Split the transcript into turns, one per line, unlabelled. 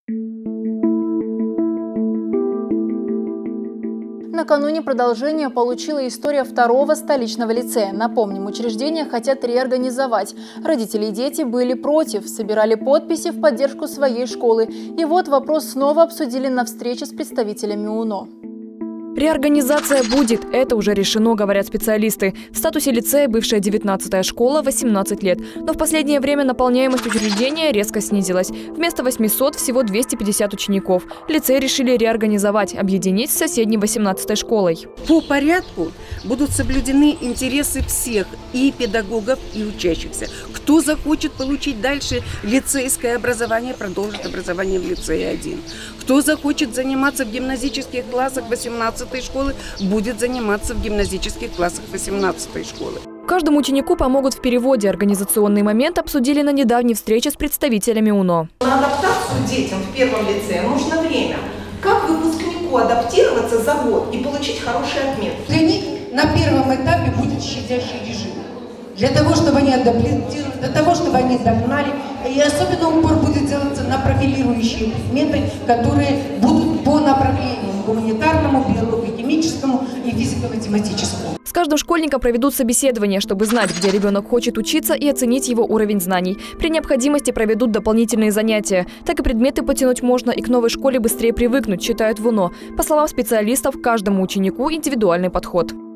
Накануне продолжение получила история второго столичного лицея. Напомним, учреждение хотят реорганизовать. Родители и дети были против, собирали подписи в поддержку своей школы. И вот вопрос снова обсудили на встрече с представителями УНО.
Реорганизация будет. Это уже решено, говорят специалисты. В статусе лицея бывшая 19-я школа 18 лет. Но в последнее время наполняемость учреждения резко снизилась. Вместо 800 всего 250 учеников. Лицей решили реорганизовать, объединить с соседней 18-й школой.
По порядку будут соблюдены интересы всех, и педагогов, и учащихся. Кто захочет получить дальше лицейское образование, продолжит образование в лицее 1. Кто захочет заниматься в гимназических классах 18-й школы, будет заниматься в гимназических классах 18-й школы.
Каждому ученику помогут в переводе. Организационный момент обсудили на недавней встрече с представителями УНО.
На адаптацию детям в первом лицее нужно время. Как выпускнику адаптироваться за год и получить хорошие отметки?
Для них на первом этапе будет щадящий режим. Для того, чтобы они адаптировались, для того, чтобы они догнали. И особенно упор будет делаться на профилирующие предметы, которые будут по направлениям гуманитарному, биолого-химическому и физико-математическому.
С каждым школьником проведут собеседование, чтобы знать, где ребенок хочет учиться, и оценить его уровень знаний. При необходимости проведут дополнительные занятия. Так и предметы потянуть можно, и к новой школе быстрее привыкнуть, считают в УНО. По словам специалистов, каждому ученику индивидуальный подход.